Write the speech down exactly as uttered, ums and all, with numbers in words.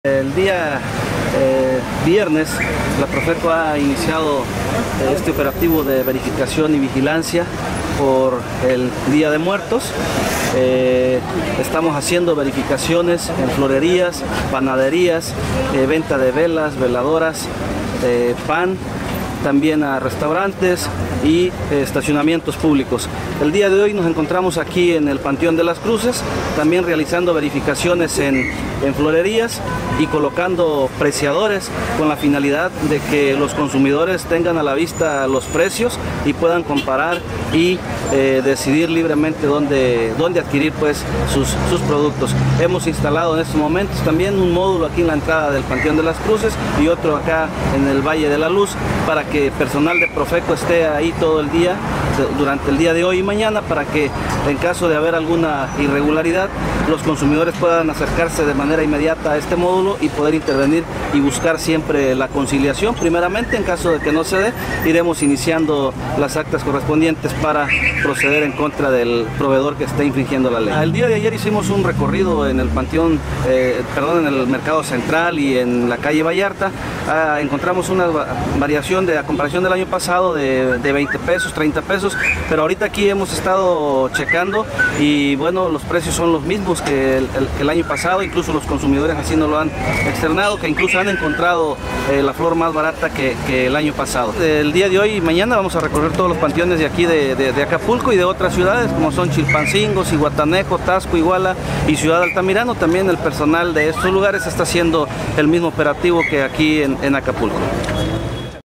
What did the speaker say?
El día eh, viernes, la Profeco ha iniciado eh, este operativo de verificación y vigilancia por el Día de Muertos. Eh, estamos haciendo verificaciones en florerías, panaderías, eh, venta de velas, veladoras, eh, pan, también a restaurantes y eh, estacionamientos públicos. El día de hoy nos encontramos aquí en el Panteón de las Cruces, también realizando verificaciones en, en florerías y colocando preciadores con la finalidad de que los consumidores tengan a la vista los precios y puedan comparar y eh, decidir libremente dónde, dónde adquirir pues sus, sus productos. Hemos instalado en estos momentos también un módulo aquí en la entrada del Panteón de las Cruces y otro acá en el Valle de la Luz para que personal de Profeco esté ahí todo el día, durante el día de hoy y mañana, para que en caso de haber alguna irregularidad los consumidores puedan acercarse de manera inmediata a este módulo y poder intervenir y buscar siempre la conciliación. Primeramente, en caso de que no se dé, iremos iniciando las actas correspondientes para proceder en contra del proveedor que esté infringiendo la ley. El día de ayer hicimos un recorrido en el Panteón, eh, perdón, en el Mercado Central y en la calle Vallarta. Ah, encontramos una variación de a comparación del año pasado de, de veinte pesos, treinta pesos, pero ahorita aquí hemos estado checando y bueno, los precios son los mismos que el, el, que el año pasado, incluso los consumidores así nos lo han externado, que incluso han encontrado eh, la flor más barata que, que el año pasado. El día de hoy y mañana vamos a recorrer todos los panteones de aquí de, de, de Acapulco y de otras ciudades como son Chilpancingo, Zihuatanejo, Taxco, Iguala y Ciudad Altamirano. También el personal de estos lugares está haciendo el mismo operativo que aquí en, en Acapulco.